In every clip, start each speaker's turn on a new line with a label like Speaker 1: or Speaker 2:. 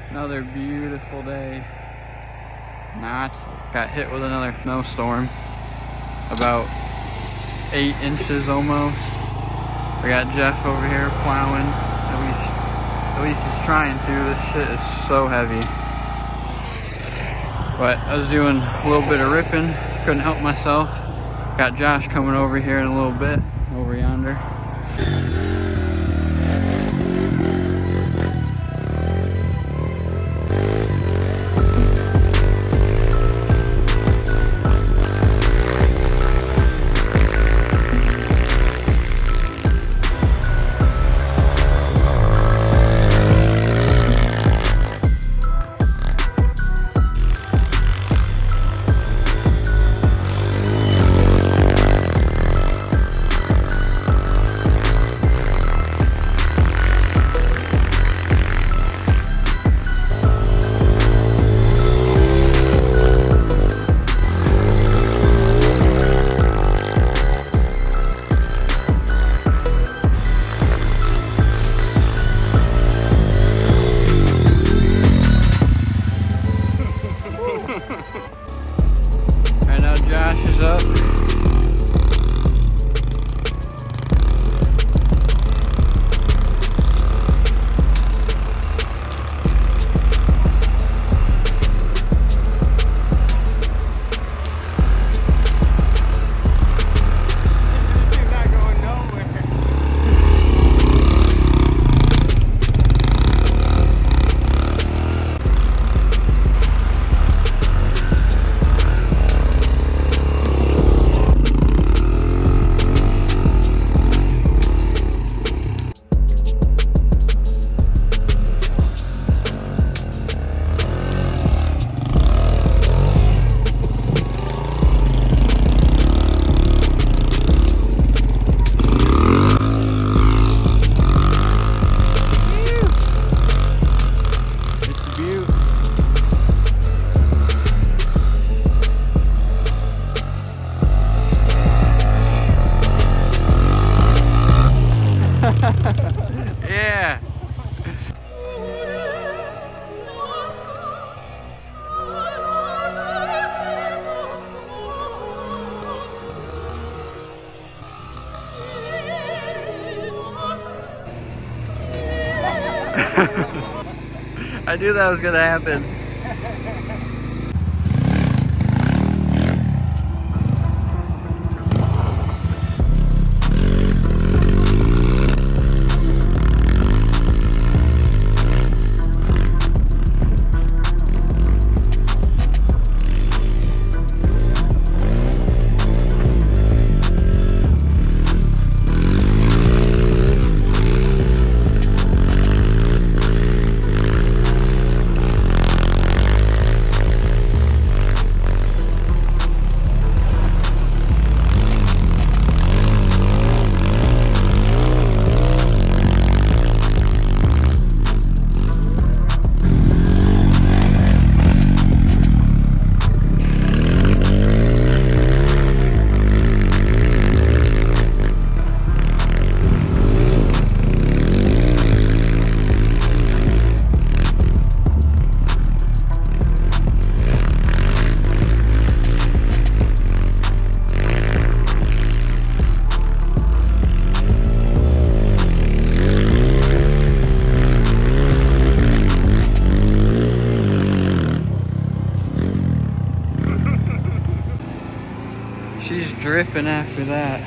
Speaker 1: Another beautiful day. Not got hit with another snowstorm. About 8 inches almost. We got Jeff over here plowing. At least he's trying to. This shit is so heavy. But I was doing a little bit of ripping. Couldn't help myself. Got Josh coming over here in a little bit, over yonder. Right now Josh is up. Yeah. I knew that was gonna happen. She's dripping after that.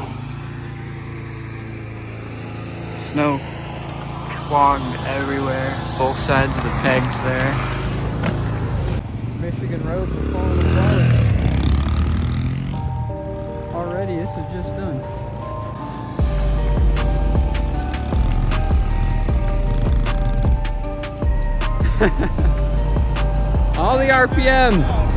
Speaker 1: Snow clogged everywhere, both sides of the pegs there. Michigan roads are falling apart. Already, this is just done. All the RPM.